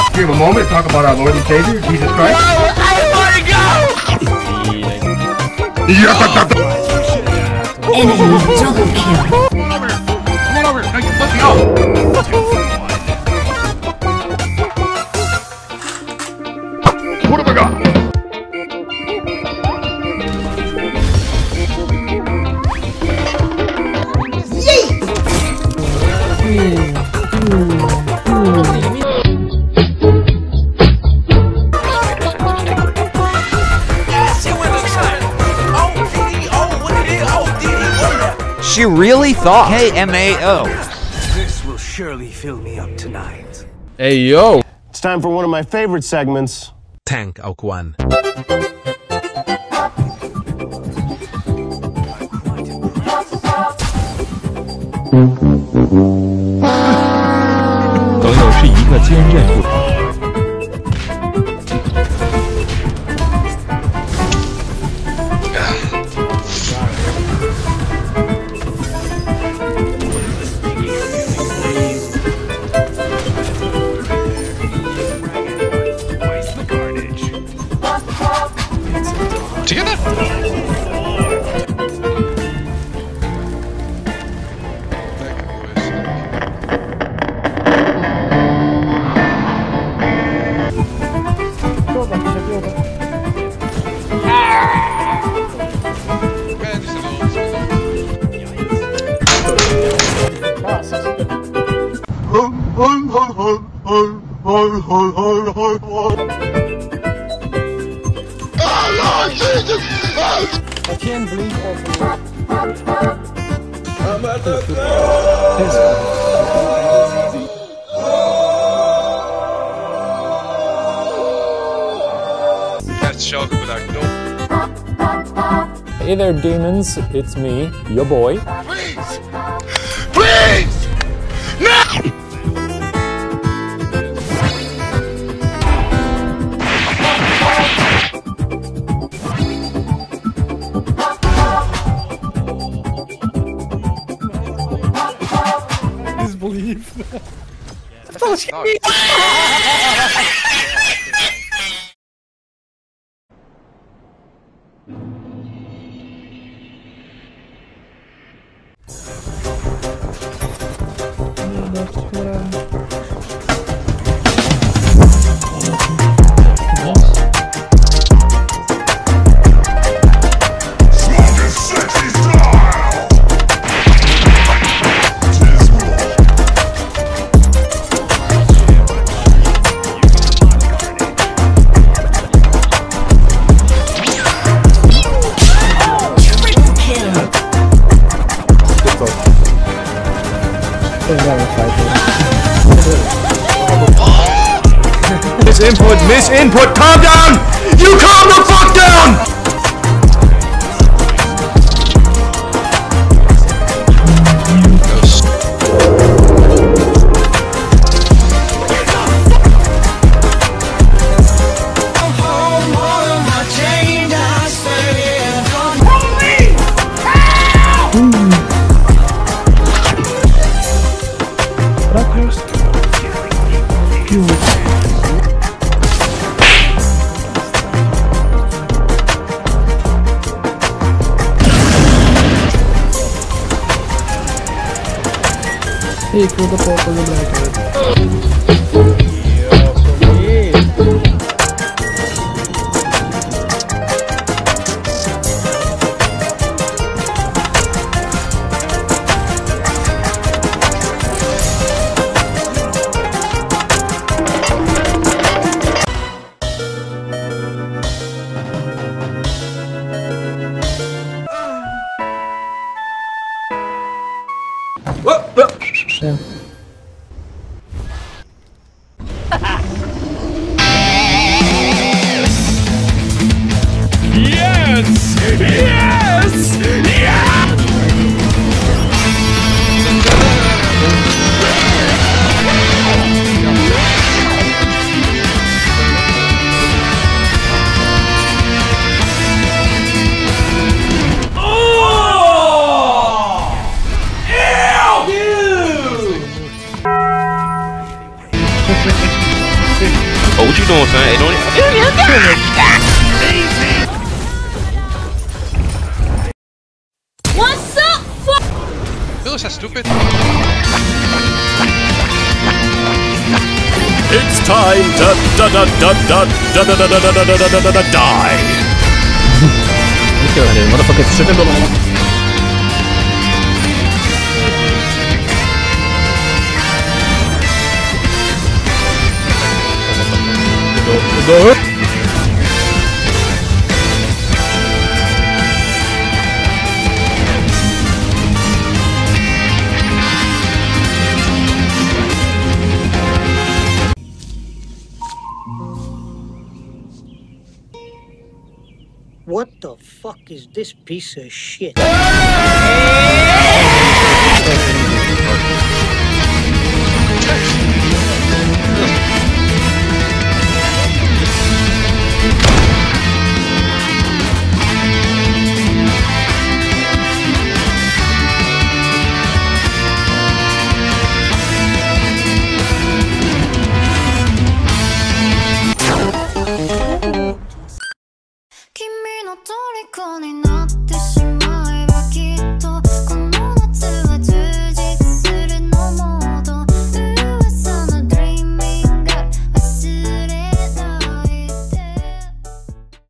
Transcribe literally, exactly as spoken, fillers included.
We have a moment to talk about our Lord and Savior, Jesus Christ. Oh, I wanna go! Enemy double kill. Come over. Come on over. Now you let me go. What have I got? She really thought K M A O. This will surely fill me up tonight. Hey yo! It's time for one of my favorite segments. Tank Ao Kuang. 朋友是一个坚韧不拔。 I can't blink off. I'm at the That's Shulk without no. Hey there, demons. It's me, your boy. Please! Please! No! Disbelief. Miss input, miss input, calm down! You calm the fuck down! Hey, throw the purple and black. Yeah. Yes! Yes! Yeah! Ew! know what I'm saying? It don't What's up, fuck? Bill is that stupid. It's time to da da da da da da da da da da da da da die. Motherfucker tripping, blah, blah, blah. Go. What the fuck is this piece of shit? Kimi no Toriko ni natte